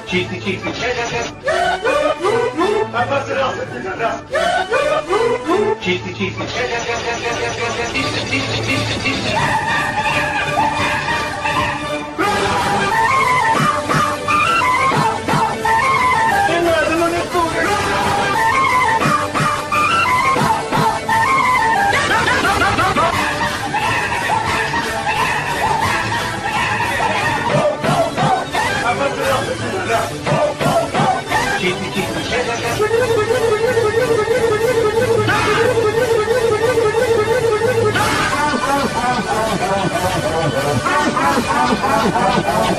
Чистый, чистый. Обосрался ты, раз. Чистый, чистый. Чистый, чистый, чистый, чистый. Не надо, ну не пугай. Обосрался ты, раз. Чистый, чистый. Ha ha ha ha ha!